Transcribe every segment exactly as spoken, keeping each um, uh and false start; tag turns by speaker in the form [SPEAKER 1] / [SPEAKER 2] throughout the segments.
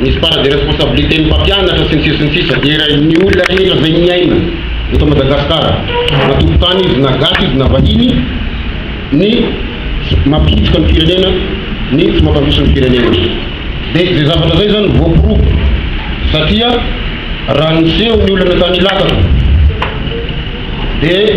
[SPEAKER 1] misy para de responsabilité ny mpampianatra sy ny sisa ny sisa dia ny olona rehetra zay miaina eto Madagasikara na tompotany izy na gasy izy na vahiny ny mampihitsika ny firenena ny tsy mampandroso ny firenena dia zay zavatra zay zany voaporoko satria raha niseho ny olona tany lakako dia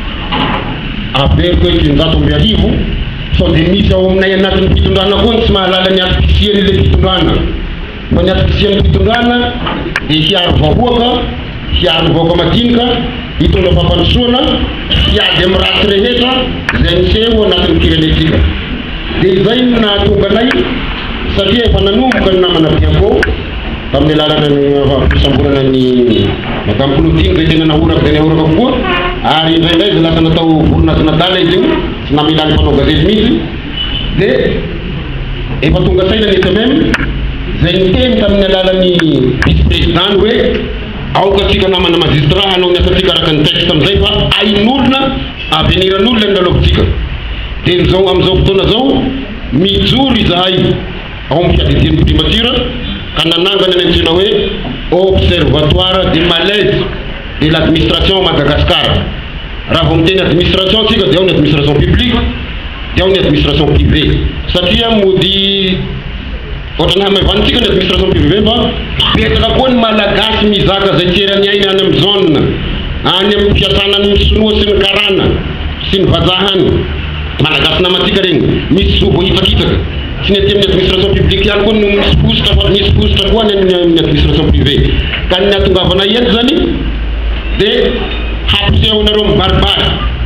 [SPEAKER 1] averiko hoe fitonjato amby arivo sao dia misy ao aminay anatin'ny fitondrana koa tsy mahalala ny atipisiany ilay fitondrana fa ny atipisiany fitondrana dia hiaro vahoaka hiaro vahoaka madinika hitondra fampandrosoana hiady amin'ny ratsy rehetra zay niseho anatin'ny firenetsika dia zay no nahatonga anay satria efa nanomboka ny namana biako tamin'ny lalana ny fisamborana ny madame Claudine zay tena nahoraka dia nahoraka kokoa ary indraindray zay lasa natao voronasa nadala izy io tsy namilany mpanao gazety mihitsy dia efa tonga saina nety même zay niteny tamin'ny alalan'ny vice président hoe aokatsika namana magistrat hanao ny asatsika araka ny texte amizay fa ain'olona aveniran'olona ny lalaovitsika dia nizao amizao fotoana zao mijory izahay ao amin'ny fiadisian'ny primature ka nanangana ny antsena hoe observatoire de malaise de l'administration Madagascar raha vao miteny administration tsika dia ao ny administration publique dia ao ny administration privée satria mody ohatrany hamavantsika ny administration privée fa petaka koa ny malagasy mizaka zay tierany aina any amin'ny zone any amin'ny fiasana ny sinoa sy ny karana sy ny vazahany malagasy namatsika regny misy zobo hitakitaka tsy nety amin'ny administration publique ihany koa no misy positra fa misy positra koa ny amin'ny administration privée ka ny atongavana eto zany dia hampisehonareo mibaribary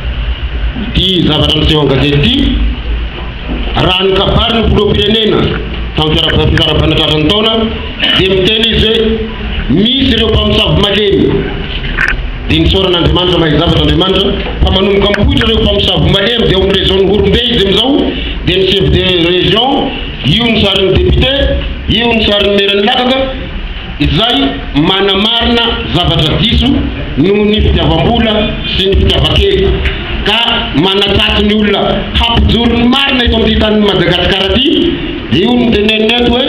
[SPEAKER 1] ty zavatra niseho an-gazety ty raha ny kabary ny filoham-pirenena tamin'ny fiara-panatratrany taona dia miteny izy hoe misy ireo mpamosavy malemy dia nisoran'Andriamanitra mahay zavatr'Andriamanitra fa manomboka mipoitra ireo mpamosavy malemy dia ao amin'ny région ny Horombe izy amizao dia ny chef de région io ny sarin'ny député io ny sarin'ny maire-ny lakaka izay manamarina zavatra diso noho ny fitiavam-bola sy ny fitiava-kely ka manatsato ny olona hampijoro ny marina eto amin'ny tany Madagasikara ty io ny teneneto hoe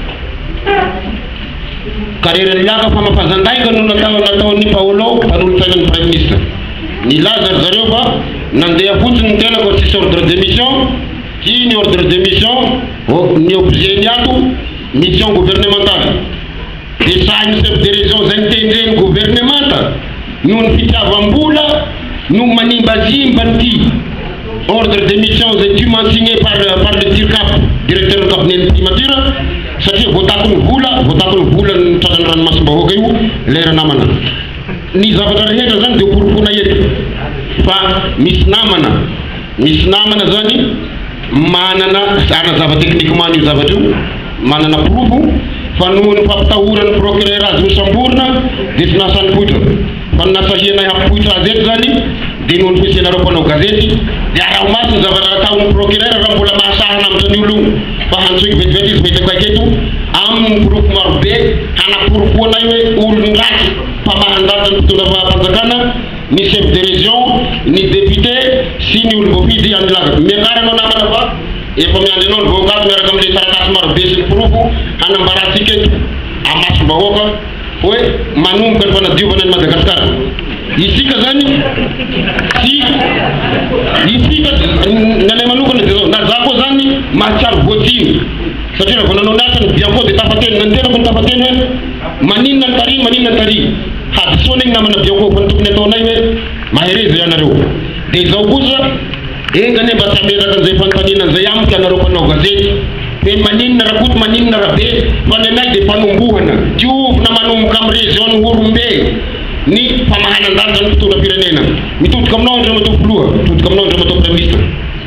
[SPEAKER 1] kareran'ny laka famapazandaika no natao nataon'ny Paolo mpanolo-tsainan'ny prime ministre nilaza zareo fa nandeha fotsiny ny tena ko tsisy ordre de mission ty ny ordre de mission ny obligeny ato mission gouvernementale dia sahin'ny chef de région zay nitendreny gouvernementa noho ny fitiavam-bola no manimbazimba ny ty ordre de mission zay dûment signé par, par le DIRCAP directeur ny cabinet primature satria voatako ny vola voatako ny vola ny tratrany ranomasim-bahoaka io lera namana ny zavatra rehetra zany dia porofona eto fa misy namana misy namana zany manana ana zava-teknikement io zavatra io manana porofo fa noho ny fampitahoran'ny procureur azy misamborona dia tsy nasany poitra fa nasahianay hampoitra azy eto zany dia noho ny fisianareo mpanao gazety dia raha masy ny zavatra ataon'ny procureur raha mbola mahasahana amin'izany olo fa hantsoiky vetivety izy vetako aketo amin'ny porofo marobe hanaporofoanay hoe olon-dratsy mpamahandatra ny mpitondra fahampanjakana ny chef de région ny député sy ny olom-boafidy any laka mianaranao namana fa efa miandry anao ny voankazo miaraka amin'ilay taratasy marobe sy ny porofo hanambaratsika eto amasom-bahoaka hoe manomboka ny fanadiovana ny Madagasikara isika zany sy isika nalay manokana dia zao na za koa zany mahatsiaro voatiny satria raha vao nanao nasany bianko dia tafateny nantenako ny tafateny hoe maninona ny tary maninona ny tary hadisoana igny namana bianko fa ny tokony ataonay hoe mahereza ianareo dia zao kosa engane mba tsy ameraka an'izay fanontaniana an'izay amiko ianareo mpanao gazety dia maninona raha koto maninona raha be fa ny anay dia mpanombohana diovina manomboka amin'ny région ny Horombe ny famahanan-danja ny mpitondra firenena mitodika aminao andreo matao filoha mitodika aminao andreo matao prime ministre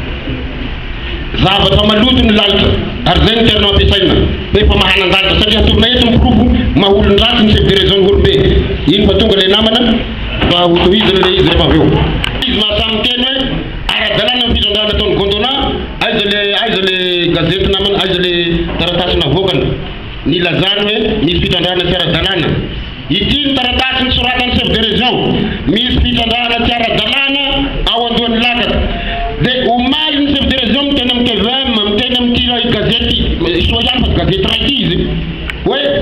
[SPEAKER 1] zavatra maloto ny lalitra ary zay ny terina ampiasaina hoe famahanan-danja satria atorina eto ny porofo maholon-dratsy ny chef de région ny Horombe iny fa tonga ilay namana fa hotohizana ilay izy rehefa avy eo izy mahasamy teny hoe ara-dalàna ny fitrandrana ataon'ny Gondona aiza le aiza le gazety namana aiza le taratasy navokana ny lazany hoe misy fitrandrana tsy ara-dalàna ity ny taratasy ny soratany chef de région misy fitrandrana tsy ara-dalàna ao andohan'ny lakata dia omaly ny chef de région miteny amin'ny T V M miteny amin'ny gazety soa ihany fa gazety raiky izy hoe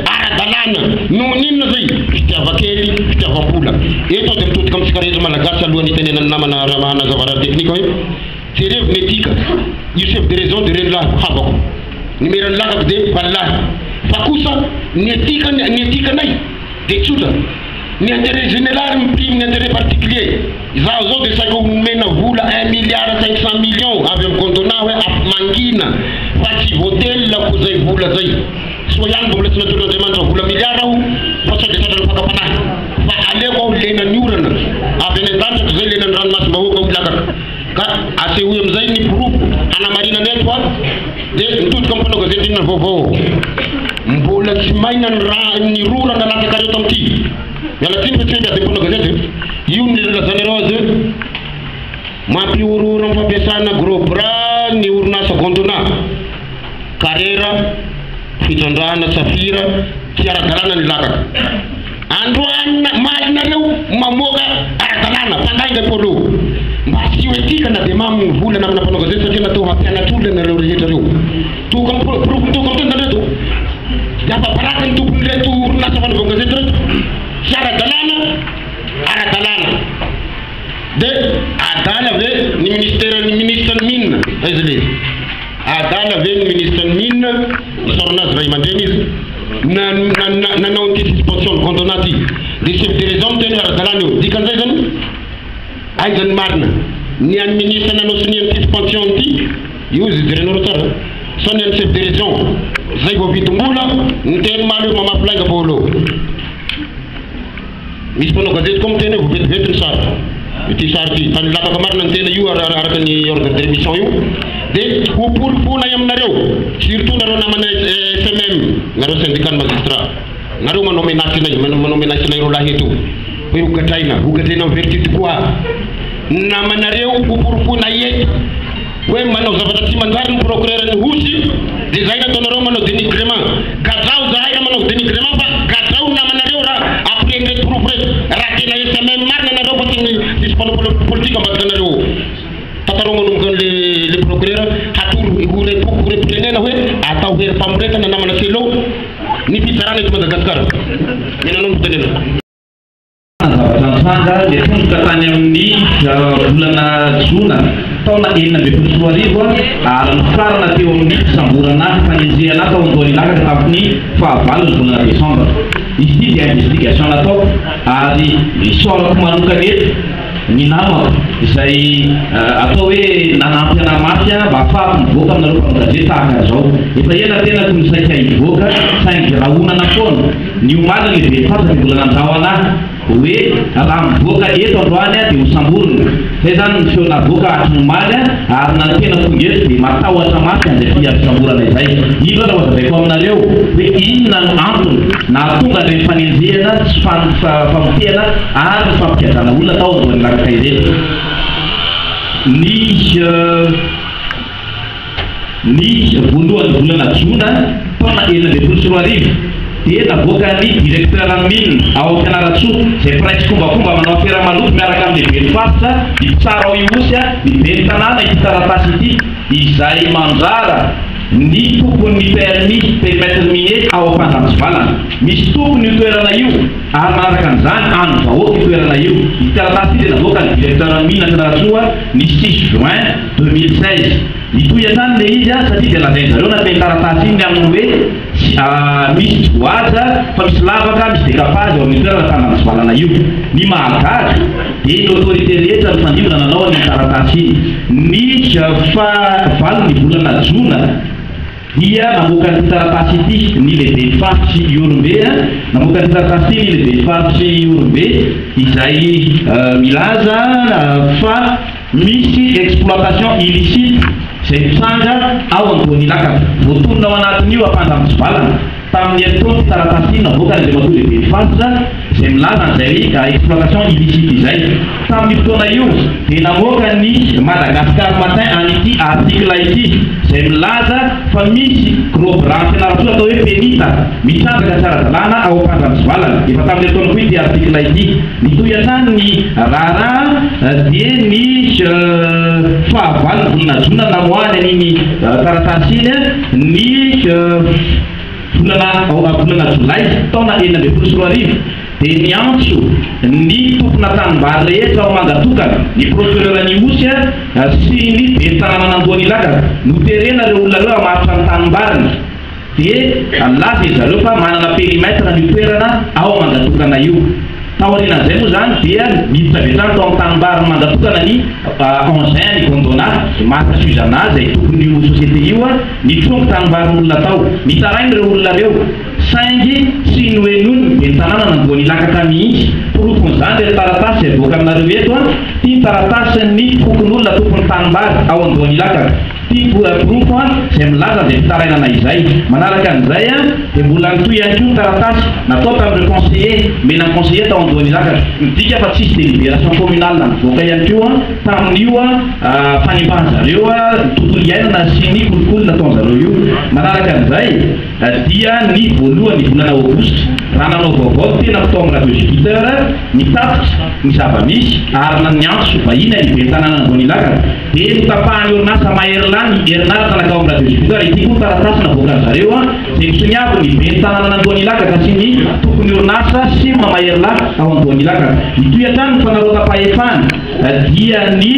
[SPEAKER 1] noho ninona zay fitiavakely fitiavam-pola eto dia mitodika amin'ny sikarezo malagasy alohan'ny tenenany namana ramanazavara teknika hoe jereo metika io chef de raison de reny lahy havako numéran'ny lakako dia valahy fa kosa ny etika ny etikanay dia tsotra ny intérêt général miprime ny intérêt particulier zaho zao dia saika omena vola un milliard cinq cent millions avy amin'ny comptona hoe mangina fa tsy voatelako zay vola zay so ihany mbola tsy nataon'Andriamanitra vola milliard aho fa sao dia tratrany fakapanahy fa aleko aho lenany orana avy any an-danitra zay lenany ranomasim-bahoaka ho lakaka ka asehoy amin'izay ny groupe anamarinany eto a dia mitodika amin'ny mpanao gazety inona vaovao mbola tsy maina ny raha ny rorana latsaka reo tamity miala tsiny fa tsy hoe miady mpanao gazety io ny lazany reo azy mampiorora amin'ny fampiasana gros bras ny orinasa gondona carrera fitrandrahana safira tsy ara-dalàna ny lakaka androana malinareo mamoaka ara-dalàna fandainga polo mba tsy ho etika na dia mamy vola namana mpanao gazety satria natao hampianatra nareo rehetra reo tokamtokam reto dia afabaraka ny tompony reto orinasa fanaovana gazety reto tsy ara-dalàna ara-dalàna dia adala ave ny ministère ny ministre ny mine aiza le adala ave ny ministre ny mine misoranazy ray aman-dreny izy nanao ny suspension ny cantonat ty dia chef de raison miteny ara-dalàna io dikan'izay zany aiza ny marina ny any ministre nanao sy ny any suspension ty io izy jerenao tsara sa ny any chef de raison zay vao vitom-bola ny teny maly io mamafilainga bolo misy mpanao gazety koa miteny hoe vovetivety ny sary ity sary ty tany lakaka marina ny tena io araka ny ordre de rémission io dia hopolopolay aminareo surtout nareo namana S M M nareo syndicat ny magistrat nareo manao menace nay manao menace nay ro lahy eto hoe hogatraina hogatraina amin'ny vertu quoi namanareo hopolopona eto hoe manao zavatra tsy manjary ny procureur ny hosy dia zay nataonareo manao dénigrement gadrao zahay raha manao dénigrement fa gadrao namanareo raha après ndraiky groupe reto raha tena S M M marina nareo fa tsy misy mpanao politique ambadika nareo tatarao manomboka le le procureur hatory horepirenena hoe atao hery mpamoretana namana selo ny fitsarana eto Madagasikara menanao mitenena
[SPEAKER 2] zavatra le tongoka tany amin'ny volana jona taona enina amby folo sy roa arivo ary nifarana teo amin'ny fisamborana fanenjehana tao andohan'ny lakaka tamin'ny fahavalo ny volana desambra izy ity dia investigation natao ary misorako manokany eto ny namako izay atao hoe nanampy ana mafy mba afahako mivoaka aminareo mpanao-gazety tahaka zao efa ela tena tony saika hivoaka saingy rahonana foana ny omaly le vehifatra ny volana andraho anahy hoe raha mivoaka eto androany dia ho samborona zay zany ny feona voaka hatry ny omaly ary na ny tena tonga eto dia matahotra mafy an'izay fiafisamborana izay ino raha mazavaiko aminareo hoe inona no antony na tonga ireny fanenjehana sy famotehana ary ny fampiazana olona tao andohan'ny lakaka ireto ny ny voalohan'ny volana jona taona enina amby folo sy roa arivo dia navoaka ny directeur ny mine ao Fianaratsoa zay piraitsy kombakomba manao afera maloto miaraka amin'ny lehibe ny faritra ny tsara ao iosy lehibe ny tanàna ity taratasy ity izay manjara ny tompon'ny permis permettre minier ao ampandranotsivalana misy tompony io toerana io ary manaraka an'izany andro vahoaka io toerana io ity taratasy ity dia navoaka ny directeur ny mine Fianaratsoa ny six juin deux mille seize nitoy an-tany le izy satria dia lazainy zareo nateny taratasy iny aminy hoe misy voaza fa misy lavaka misy décapage ao amin'ny toerana tandranotsivalana io ny mahagaga dia ny autorité rehetra mifandimina nanao ny taratasy iny ny fahavalo ny volana jona dia namoaka ny taratasy ity ny lehibe ny faritry Iorombe namoaka ny taratasy ity ny lehibe ny faritry Iorombe izay milaza fa misy exploitation illicite zay mitsanga ao andohan'ny lakaka voatonona ao anatin'io ampandranotsivalana tamin'ny etoany taratasy navoaka ny matoa lehibe ny faritra zay milaza an'izay exploitation illicite izay tamin'ny fotoana io dia namoaka ny Madagascar matin an'ity article ity zay milaza fa misy gros bras Fianaratsoa atao hoe penita mitsanjaka tsy ara-dalàna ao ampandranotsivalana efa tamin'ny etoany koa ity article ity nitoy hatrany ny raharaha dia ny fahavalo volana jona namoahany an'iny taratasy iny ny volana volana jolay taona enina amby folo sy roa arivo dia niantso ny tompona tanimbary rehetra ao Mangatokana ny procureur ny Osy sy ny ben'ny tanàna nandoany Ilaka noterena ireo olona ireo hamaritra ny tanimbariny dia laza izy zareo fa manana périmètre ny toerana ao Mangatokana io. Taorinan'izay moa zany dia miditra avy hatrany tao amin'ny tanimbary Mangatokana ny engin ny Gondona Marc Suzana izay tompon'io société io ny tronky tanimbarin'olona tao mitarainy ireo olona ireo saingy sy noenony ben'ny tanàna nandoany Ilaka ka mihitsy porofon'izany ilay taratasy avoaka aminareo eto tia taratasy ny fokon'olona tompon'ny tanimbary ao andoany Ilaka porofo izay milaza izay fitarainana izay manaraka an'izay dia mbola nitoy ihany koa taratasy natao tamin'ireo conseiller mena conseiller tao andoany Ilaka midika fa tsisy délibération communale nivoaka ihany koa tamin'io fanimbahan'zareo tontolo iainana sy ny kolokolo nataon'zareo io. Manaraka an'izay dia ny voalohany volana Aogositra raha nanao vaovao tena tao amin'ny radio Jupiter mitafitra ny zava-misy ary niantso vahiny ny ben'ny tanàna andoany Ilaka dia notapahany orinasa Maerlan herinaratra nakao amin'ny radio Jupiter ity koa taratasy navoaka zareo izay misoniavo ny ben'ny tanàna nandoany Ilaka ka sy ny tompony orinasa sy Maerlan ao andoany Ilaka. Itoy hatrany ny fanarotapahefana dia ny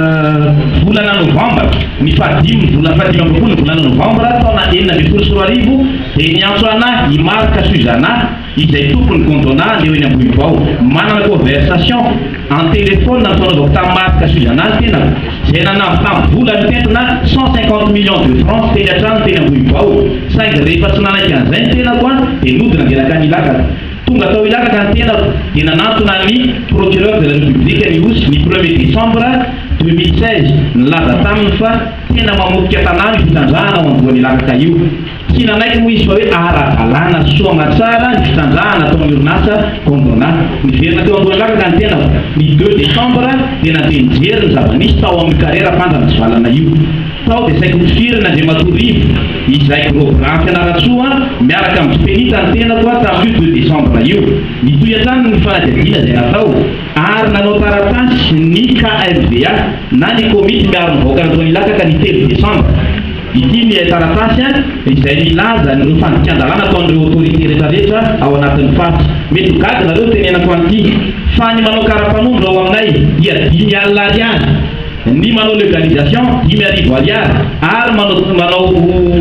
[SPEAKER 2] volana Novambra ny fahadimy volana fahadimy amby folo ny volana Novambra taona enina amby folo sy roa arivo dia niantso anahy i Marc Suzana izay tompony Gondona leo eny Ambohivao manana conversation en téléphone nataonavako tamin'ny Marc Suzana tena izay nanavy tamin'ny vola mitentona cent cinquante millions de francs teny hatrany teny Ambohivao saingy rehefa tsy nanaiky an'izay ny tena koa dia nodina andelaka ny Ilaka tonga tao Ilaka ka ny tena dia nanantona ny procureur de la République ny Osy ny premier décembre deux mille seize nilaza taminy fa tena mamotika tanàna ny fitanjahana ao andoany Ilaka ka io tsy nanaiky moa izy fa hoe ara-dalàna soa matsara ny fitanjahana ataon'ny orinasa Gondona niverina teo andoany Ilaka ka ny tena ny deux décembre dia nandeha nijery ny zava-misy tao amin'ny carrière fanjana sy valana io tao dia saiko mifirina izay matorivo izay gros grand fianaratsoa miaraka amin'ny penita ny tena koa tamin'io deux décembre io nitoy hatrany ny fanadihadiana izay natao ary nanao taratasy ny K M V A na ny komity miaro mivoaka andoany Ilaka ka ny telo décembre ity ny taratasy izay milaza nireo fandikan-dalàna ataon'ireo autorité rehetrarehetra ao anatin'ny faty mety gady nareo tenenako an'ity fa ny manao kara-panono ao aminay dia dimy alina ariary ny manao légalisation dimy arivo ariary ary manao manao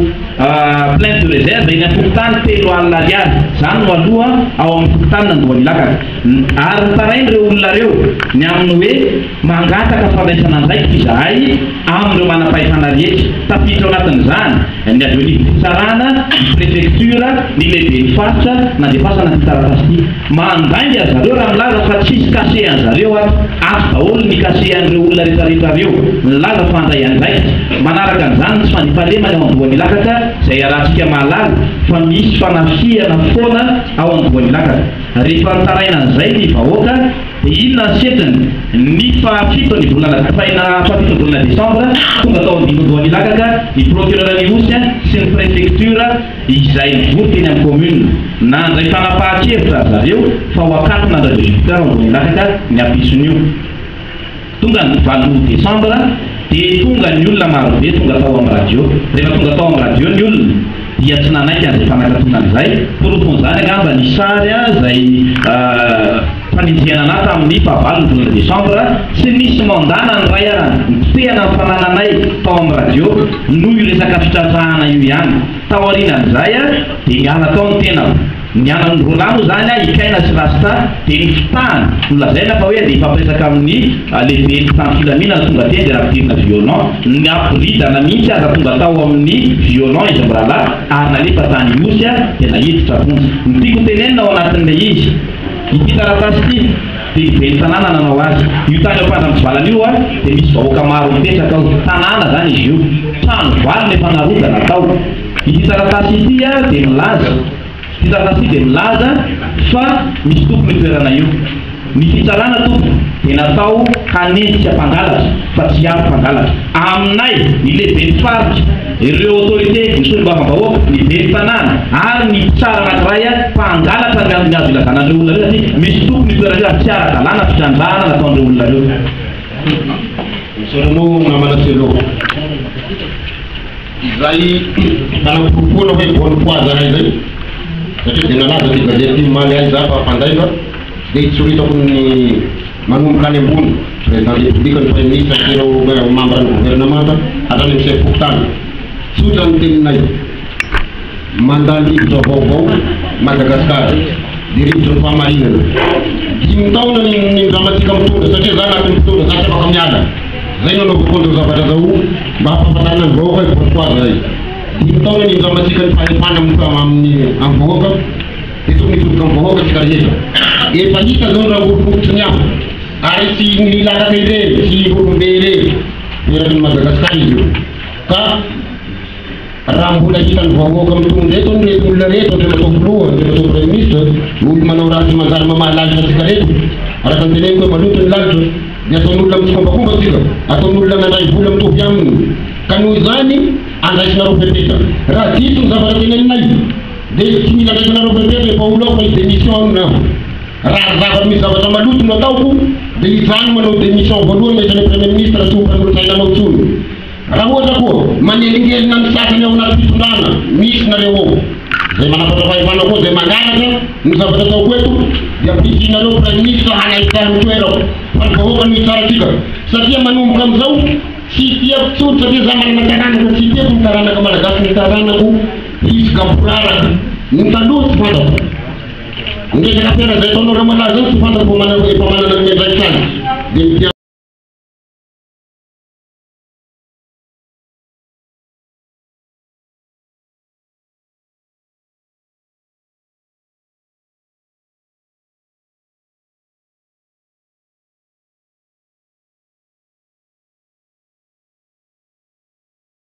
[SPEAKER 2] plainte de réserve eny am'fokotany telo alina ariary zany no aloha ao amin'ny fokotany nandoany Ilaka ary tarainy ireo olona reo ny amin'ny hoe mangataka fandraisana andraiky izahay amin'ireo manam-pahefana rehetra tafiditra ao anatin'izany ny aviolivy fitsarana ny préfecture ny lehibe ny faritra nandefasana ty taratasy ity mandainga zareo raha milaza fa tsisy kase an'zareo azo daholo ny kase an'ireo olona rehetrarehetra reo milaza fandray andraiky manaraka an'izany tsy fandifalemana ao andoany Ilaka ka izay arahantsika mahalala fa misy fanafiana foana ao andoany Ilaka rehefa nitaraina an'izay ny vahoaka dia inona ny setiny ny fahafito ny volana faina fahafito ny volana décembre tonga tao andimy andoany Ilaka ka ny procureur ny Osy sy ny préfecture izay mivory teny amin'ny commune nandray fanapahan-kevitra zareo fa ho akatona ny radio Jupiter andoany Ilaka ka ny ampison'io tonga ny valo décembre dia tonga ny olona marobe tonga tao amin'ny radio rehefa tonga tao amin'ny radio ny olona dia tsy nanaiky an'izay fanakatona an'izay porofon'izany angamba ny sary izay fanenjehana anahy tamin'ny fahavalo ny volana décembre sy nisy mandana ny ray arany nitehana ny fanananay tao amin'ny radio noho io resaka fitrandrahana io ihany tao aorianan'izay dia niala tao ny tena niana ny rolamo zany ikaina sy rasta dia ny fitahany nolazaina fa hoe dia ifampiresaka amin'ny lehibe ny tany filaminana tonga teny dia rapidirina violon ny ampiridana mihitsy aza tonga tao amin'ny violon izy mbrala ary nalefa tany Osy dia nahiditra fontsy nytiako tenenina ao anatin'ilay izy ity taratasy ity dia ben'ny tanàna nanao azy io tany ampandra mivalana io dia misy vahoaka maro mipetraka ao tanàna zany izy io trano valo efa narodana tao ity taratasy ity dia milaza ity taratasy ity dia milaza fa misy tompony toerana io ny fitsarana tompo dia natao hanenty sy ampangalatra fa tsy ampy mpangalatra aminay ny lehibe ny faritra ireo autorité nisolo mbavam-bahoaka ny be ny tanàna ary ny tsara anankiray mpangalatra ny miazo ilazana an'ireo olona reo satria misy tompony toerana io tsy ara-dalàna fitrandrahana nataon'ireo olona reo
[SPEAKER 1] misorano namana selo Zay tanapropona hoe bonne foi zany zay satria dia nalaza ty gazety maly azy za fa fanday fa dia itsoritako ny manomboka any ambony président république ny premier ministre ireo membre ny gouvernement hatrany amin'ny chef pokotany tsotra ny teninay mandalo rivotra vaovao Madagasikara dia rivotra ny fahamarinana dimy taona ny dramatika mitondra satria za anatin'ny fitondra za tsy afaka miala zay nanaovakondro zavatra zao mba hampafantarina ny vahoaka hoe pourquoi zay dimy taona ny dramatika ny fahefana amin'ny amin'ny vahoaka dia tokony hitoboka amin'ny vahoaka tsika rehetra efa hita zao raha olofototsy ny aho ary tsy nilataka ireny tsy olombe ireny eraky ny Madagasikara izy io ka raha mbola hitan'ny vahoaka mitondra eto ny olona rehetra ohatra natao filoha ohatra natao premier ministre olo manao raha tsy manjary mamahalalitra tsika reto araka ny teneniko hoe maloto ny lalitra dia ataon'olona mitsikombakomba tsika ataon'olona mandray vola mitovy aminy ka noho izany andraisinareo pepeta raha diso ny zavatra teneninay dia tsy mila andraisinareo pepeta efa olo aho fa démission aho raha zavatra misy zavatra maloto no ataoko dia izany manao démission voalohany metrany premier ministre tsopan'olo-tsainanao tsony raha ohatra koa manelingelina ny sasany ao anaty fitondrana misy nareo ao zay manapatra fahefana koa zay mangalatra ny zavatra ataoko eto dia ampisinareo premier ministre hanaitsara mitoerako fa ny vahoaka no hitsaratsika satria manomboka am'izao tsy tiako tsony satria za manana taranaka tsy tiako ny taranaka malagasy ny taranako isika poraraka ny taloha tsy fantako ngesaka pera zay ataonao raha malaza tsy fantako efa manana ny mendraiky any dia